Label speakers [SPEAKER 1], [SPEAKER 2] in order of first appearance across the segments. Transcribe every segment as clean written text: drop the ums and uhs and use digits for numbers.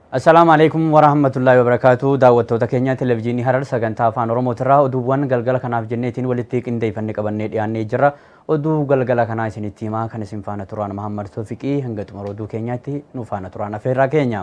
[SPEAKER 1] Assalamualaikum warahmatullahi wabarakatuh. Daawwattoota keenya televiziyoonii Harar sagantaa Afaan-Oromoo irraa oduuwwan galgala kanaaf jenneetiin walitti qindeeffannee qabannee dhiyaannee jirra. Oduu galgala kanaa isinitti himaa kan isin faana turaan Muhammad Tawfiqii hanga xumura oduu keenyaatti nu faana turaan afeerraa keenya.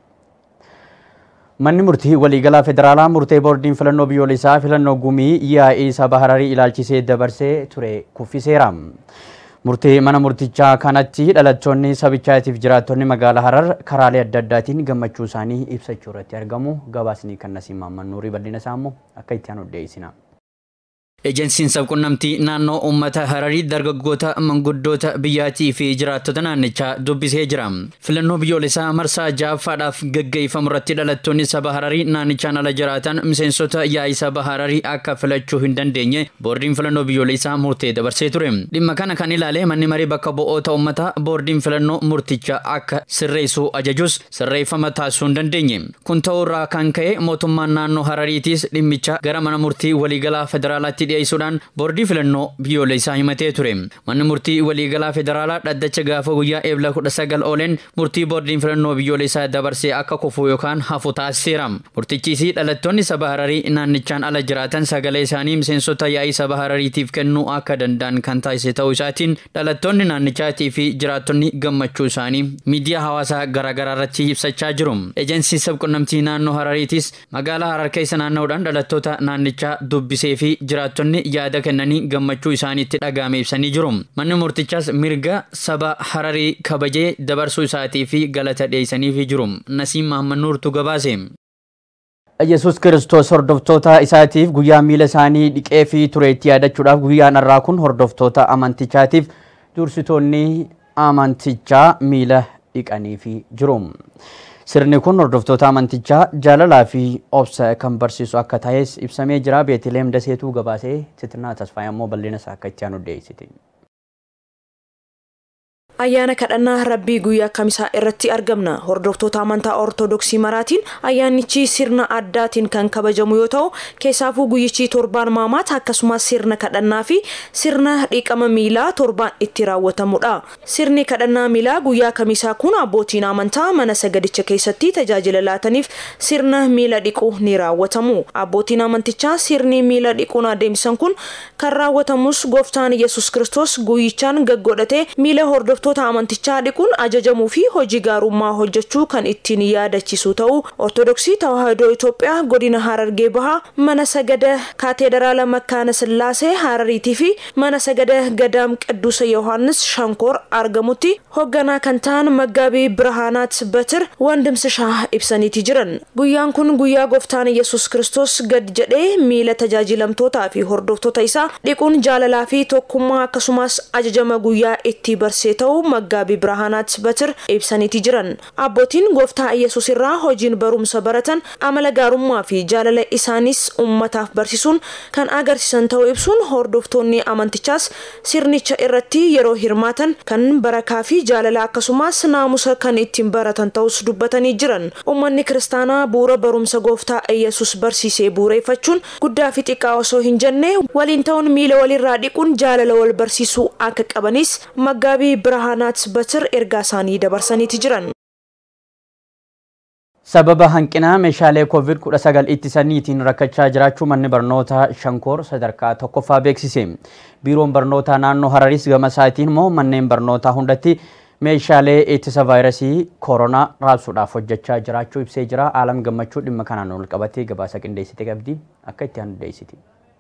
[SPEAKER 1] Manni murtii waliigalaa federaalaa murtee boordiin filannoo biyyoolessaa filannoo gumii yaa'ii saba Hararii ilaalchisee dabarsee ture kuffiseera. Murtee mana murtichaa kanatti dhalattoonni sabichaatiif jiraattonni magaalaa Harar karaalee adda addaatiin gammachuu isaanii ibsachuu irratti argamu. Gabaasni kan Nasiim Maamman Nuurii bal'ina isaa immoo akka itti aanu dhiyeessina. Ejensiin sabquunnamtii naannoo uummata Hararii dargaggoota manguddoota biyyaatii fi jiraattota naannichaa dubbisee jira. Filannoo biyyoolessaa marsaa ja'affaadhaaf gaggeeffamu irratti dhalattoonni saba Hararii naannichaan ala jiraatan miseensota yaa'ii saba Hararii akka filachuu hin dandeenye boordiin filannoo biyyoolessaa murtee dabarsee ture. Dhimma kana kan ilaale manni marii bakka bu'oota uummataa boordiin filannoo murticha akka sirreessuu ajajus sirreeffama taasisuu hin dandeenye. Kun ta'uurraa kan ka'e mootummaan naannoo Harariitis dhimmicha gara mana murtii waliigalaa federaalaatti dhiyeessuudhaan boordii filannoo biyyoolessaa himatee ture. Manni murtii waliigalaa federaalaa dhaddacha gaafa guyyaa eebla 19 ooleen murtii boordiin filannoo biyyoolessaa dabarsee akka kufuu yookaan hafu taasiseera. Murtichis dhalattoonni saba Hararii naannichaan ala jiraatan sagalee isaanii miseensota yaa'ii saba Harariitiif kennuu akka danda'an kan taasise ta'uu isaatiin dhalattoonni naannichaatii fi jiraattonni gammachuu isaanii miidiyaa hawaasaa garaagaraa irratti ibsachaa jiru. Ejensiin sabquunnamtii naannoo Harariitis magaalaa Harar keessa naanna'uudhaan dhalattoota naannichaa dubbisee fi jiraattonni yaada kennanii gammachuu isaaniitti dhagahame ibsanii jiru. Manni murtichaas mirga saba Hararii kabajee dabarsuu isaatii fi galata dhiyeessanii jiru. Nasiim Maamman Nuurtu gabaase. Yesus Kiristoos hordoftoota isaatiif guyyaa miila isaanii dhiqee fi tureetti yaadachuudhaaf guyyaan har'aa kun hordoftoota amantichaatiif dursitoonni amantichaa miila dhiqanii jiru. Sirni kun hordoftoota amantichaa jaalalaa fi obsa kan barsiisu akka ta'es ibsamee jira. Beetlehem Daseetuu gabaasee Sitirnaa Tasfaayyaa immoo bal'ina isaa akka itti aanu dhiyeessite.
[SPEAKER 2] Ayyaana kadhannaa Rabbii guyyaa kamisaa irratti argamna. Hordoftoota amantaa Ortodoksii maraatiin ayyaanichi sirna addaatiin kan kabajamu yoo ta'u, keessaafuu guyyichi torbaan maamaata akkasumas sirna kadhannaa fi sirna dhiqama miilaa torbaan itti raawwatamudha. Sirni kadhannaa miilaa guyyaa kamisaa kun abbootiin amantaa mana sagadicha keessatti tajaajila laataniif sirna miila dhiquu ni raawwatamu. Abbootiin amantichaa sirni miila dhiquun adeemsisan kun kan raawwatamus Gooftaan Yesus Kiristoos guyyichaan gaggodhatee miila hordoftoota amantichaa dhiquun ajajamuu fi hojii gaarummaa hojjechuu kan ittiin yaadachiisu ta'u Ortodoksii Tawaahidoo Itoophiyaa godina Harargee Bahaa mana sagada Kaateedaraala Makkaana Sillaasee Harariitii fi mana sagada Gadaam Qidduus Yohaannis Shankoor argamutti hoogganaa kan ta'an Maggaabii Birhaanaat Batir wandimsishaa ibsaniiti jiran. Guyyaan kun guyyaa Gooftaan Yesus Kiristoos gad jedhee miila tajaajilamtootaa fi hordoftoota isaa dhiquun jaalalaa fi tokkummaa akkasumas ajajama guyyaa itti barsee ta'u Maggaabii Birhaanaat Batir ibsaniiti jiran. Abbootiin Gooftaa Yesus irraa hojiin barumsa baratan amala gaarummaa fi jaalala isaanis ummataaf barsiisuun kan agarsiisan ta'uu ibsuun hordoftoonni amantichaas sirnicha irratti yeroo hirmaatan kan barakaa fi jaalala akkasumas naamusa kan ittiin baratan ta'us dubbatanii jiran. Ummanni kiristaanaa bu'uura barumsa Gooftaa Yesus barsiisee bu'uureeffachuun guddaa fi xiqqaa osoo hin jenne waliin ta'uun miila walirraa dhiquun jaalala wal barsiisuu akka qabanis Maggaabii Birhaanaat Batir ergaa isaanii dabarsaniiti jiran.
[SPEAKER 1] Sababa hanqina meeshaalee COVID-19 ittisaniitiin rakkachaa jiraachuu manni barnoota Shankoor sadarkaa tokkoffaa beeksise. Biiroon barnoota naannoo Hararis gama isaatiin immoo manneen barnootaa hundatti meeshaalee ittisa vaayirasii koronaa raabsuudhaaf hojjechaa jiraachuu ibsee jira. Aalam gammachuu dhimma kanaan wal qabatee gabaasa qindeessite qabdi akka itti aanu dhiyeessiti.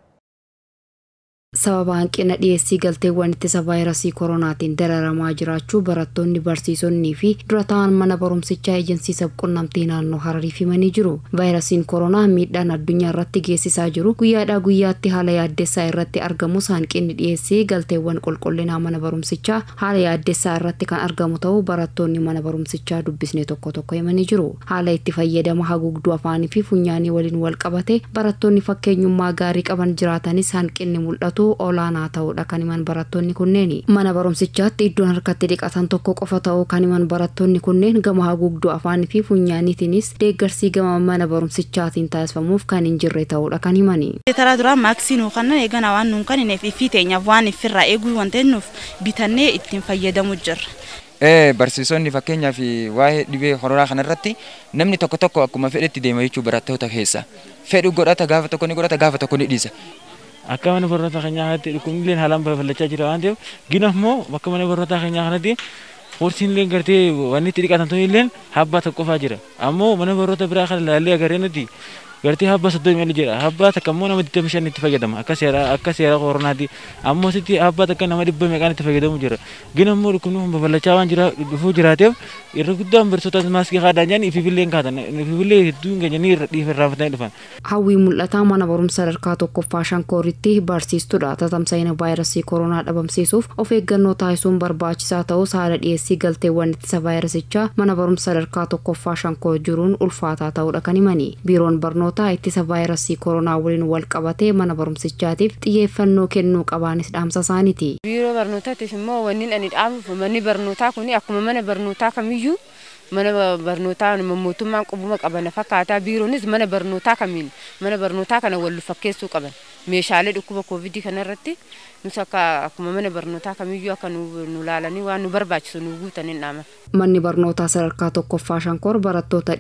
[SPEAKER 3] Sababa hanqina dhiyeessii galteewwan ittisa vaayirasii koronaatiin dararamaa jiraachuu barattoonni barsiisonni fi dura ta'an mana barumsichaa ejensiin sabquunnamtii naannoo Hararii himanii jiru. Vaayirasiin koronaa miidhaan addunyaa irratti geessisaa jiru guyyaadhaa guyyaatti haala yaaddessaa irratti argamus hanqinni dhiyeessii galteewwan qulqullinaa mana barumsichaa haala yaaddessaa irratti kan argamu ta'uu barattoonni mana barumsichaa dubbisne tokko tokko himanii jiru. Haala itti fayyadama haguugduu afaanii fi funyaanii waliin wal qabate barattoonni fakkeenyummaa gaarii qaban jiraatanis hanqinni mul'atu olaanaa ta'uudha kan himan barattoonni kunneen. Mana barumsichaatti iddoon harkatti dhiqatan tokko qofa ta'uu kan himan barattoonni kunneen gama haguugduu afaanii fi funyaaniitiinis deeggarsi gama mana barumsichaatiin taasifamuuf kan hin jirre ta'uudha kan himani.
[SPEAKER 4] Taraa dura maaksiin kan eegana waan nuun kan hin fi teenyaaf waan ifirraa eeguu wanti nuuf bitannee ittiin fayyadamu jirra.
[SPEAKER 5] barsiisonni fakkeenyaaf waa'ee dhibee koronaa kanarratti namni tokko tokko akkuma fedhetti deema jechuu barattoota keessa. Fedhu godhata gaafa tokko ni godhata gaafa tokko ni dhiisa.
[SPEAKER 6] Akka mana barnootaa keenyaa kanatti dhukkubni haalaan babal'achaa jira waan ta'eef gina immoo bakka mana barnootaa keenyaa kanatti horsiin illee gartee wanni itti dhiqatan ta'u illee habbaa tokko qofaa jira. Ammoo mana barnoota biraa kana ilaallee agarree nuti gartee habbaa 30 jira. Habbaa takka immoo nama 25 itti fayyadama. Akka seera koronaati. Ammoo sitti habbaa takka nama 100 meeqaan itti fayyadamu jira. Gina immoo dhukkubni babal'achaa waan dhufuu jiraateef irra guddaan barsiisota maaskii kaadaan jedhanii ifiifiillee kaatan. Ifiifiillee hedduun ganyanii irraanfatanii dhufan.
[SPEAKER 3] Hawwii mul'ataa mana barumsa sadarkaa tokkoffaa Shankooritti barsiistuudha. Tatamsa'ina vaayirasii koronaa dhabamsiisuuf of eeggannoo taasisuun barbaachisaa ta'us haala dhiyeessii galteewwan ittisa vaayirasichaa mana barumsa sadarkaa tokkoffaa Shankoor jiruun ulfaataa ta'uudha kan himani. Biiroon barnootaa ittisa vaayirasii koronaa waliin wal qabatee mana barumsichaatiif xiyyeeffannoo kennuu qabaanis dhaamsa isaaniiti.
[SPEAKER 7] Biiroo barnootaatiif immoo wanni ani dhaabuuf manni barnootaa kun akkuma mana barnootaa kamiyyuu mana barnootaa mootummaan qubuma qaban fakkaataa biiroonis mana barnootaa kamiin mana barnootaa kana wal fakkeessuu qaban meeshaalee dhukkuba covid kanarratti nus akkuma mana barnootaa kamiyyuu akka nu laalanii waan nu barbaachisu nu guutanii dhaama.
[SPEAKER 3] Manni barnootaa sadarkaa tokkoffaa Shankoor barattoota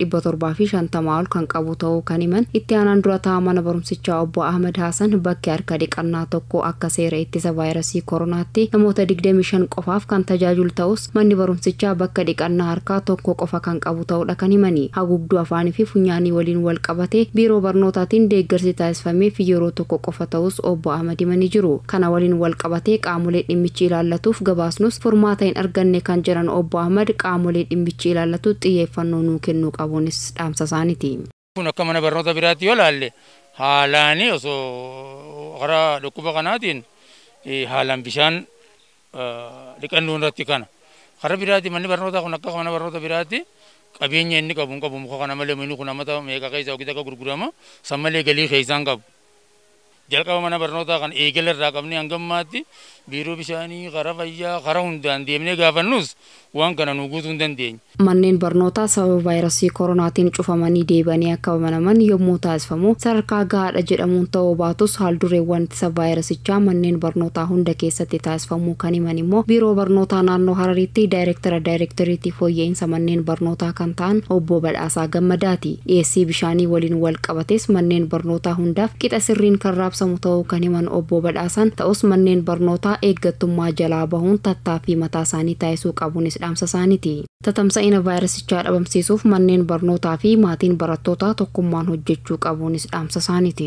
[SPEAKER 3] 750 ol kan qabu ta'uu kan himan itti aanaan dura taa'aa mana barumsichaa obbo Ahmed Hassan bakki harka dhiqannaa tokko akka seera ittisa vaayirasii koronaatti namoota 25 qofaaf kan tajaajilu ta'us manni barumsichaa bakka dhiqannaa harkaa tokko qofa kan qabu ta'uudha kan himani. Haguugduu afaanii fi funyaanii waliin wal qabatee biiroo barnootaatiin deeggarsi taasifameef yeroo tokko qofa ta'us obbo Ahmed himanii jiru. Kana waliin wal qabatee qaamolee dhimmichi ilaallatuuf gabaasnus furmaata hin arganne kan jiran obbo Ahmed qaamolee dhimmichi ilaallatu xiyyeeffannoo nuu kennuu qabuunis dhaamsa isaaniiti.
[SPEAKER 8] Kun akka mana barnoota biraatti yoo laalle haalaanii osoo karaa dhukkuba kanaatiin haalaan bishaan dhiqannoo irratti kana. Karaa biraatti manni barnootaa kun akka mana barnoota biraatti qabeenya inni qabu muka kana malee manni kun amata meeqa keessa ogeessa akka gurgurama san malee galii keessaan qabu. Jalqaba mana barnootaa kan eegala irraa qabnee hangammaatti biiroo bishaanii karaa fayyaa karaa hundaan deemnee gaafannus waan kana nu guutuu hin dandeenye.
[SPEAKER 3] Manneen barnootaa sababa vaayirasii koronaatiin cufamanii deebanii akka banaman yommuu taasifamu sadarkaa gahaadha jedhamuun ta'uu baatus haaldureewwan ittisa vaayirasichaa manneen barnootaa hunda keessatti taasifamuu kan himan immoo biiroo barnootaa naannoo Harariitti daayireektoriitii fooyya'insa manneen barnootaa kan ta'an obbo Badhaasaa Gammadaati. Dhiyeessii bishaanii waliin wal qabates manneen barnootaa hundaaf qixa sirriin kan raabsamu ta'uu kan himan obbo Badhaasaan ta'us manneen barnootaa eeggattummaa jalaa bahuun tattaaffii mataa isaanii taasisuu qabuunis dhaamsa isaaniiti. Tatamsa'ina vaayirasichaa dhabamsiisuuf manneen barnootaa fi maatiin barattootaa tokkummaan hojjechuu qabuunis dhaamsa isaaniiti.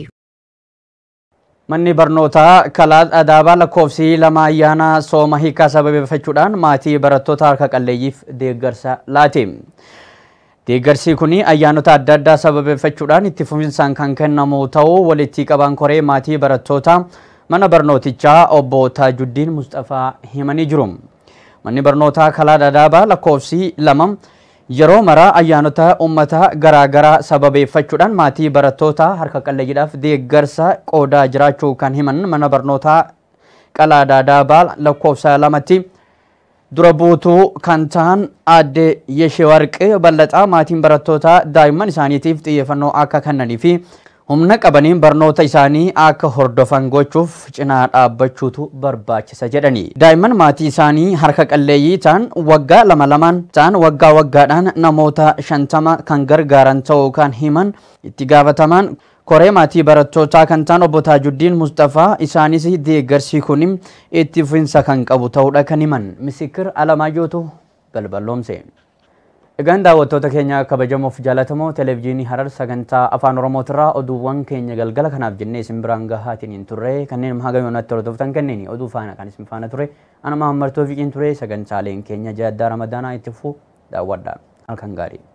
[SPEAKER 1] Manni barnootaa Kalaat Adaabaa lakkoofsi 2 ayyaana sooma hiikaa sababeeffachuudhaan maatii barattoota harka qalleeyyiif deeggarsa laate. Deeggarsi kun ayyaanota adda addaa sababeeffachuudhaan itti fufinsaan kan kennamu ta'uu walitti qabaan koree maatii barattoota mana barnootichaa obbo Taajuddiin Mustafaa himanii jiru. Manni barnootaa Kalaat Adaabaa lakkoofsi 2 yeroo maraa ayyaanota ummata garaagaraa sababeeffachuudhaan maatii barattoota harka qalleeyyiidhaaf deeggarsa qoodaa jiraachuu kan himan mana barnootaa Kalaat Adaabaa lakkoofsa 2tti dura buutuu kan ta'an aadde Yeshewarqee Bal'axaa maatiin barattoota daa'imman isaaniitiif xiyyeeffannoo akka kennanii fi humna qabaniin barnoota isaanii akka hordofan gochuuf cinaa dhaabbachuutu barbaachisa jedhani. Daa'imman maatii isaanii harka qalleeyyii ta'an waggaa 2 ta'an waggaa waggaadhaan namoota 50 kan gargaaran ta'uu kan himan itti gaafatamaan koree maatii barattootaa kan ta'an obbo Taajuddiin Mustafaa isaanis deeggarsi kun itti fufinsa kan qabu ta'uudha kan himan. Misikir Alamaayyootu balballoomse. Egaan daawwattoota keenya kabajamoof jaallatamoo televezyiinii Harar sagantaa Afaan-Oromoo irraa oduuwwan keenya galgala kanaaf jennee isin biraan gahaatiin hin turre kanneen haga yoonatti hordoftan kanneen oduu faana kan isin faana ture ana Mahammartoo Fiqiin ture sagantaaleen keenya jaaddaa Ramadaanaa itti fufuu daawwadhaa halkan gaarii.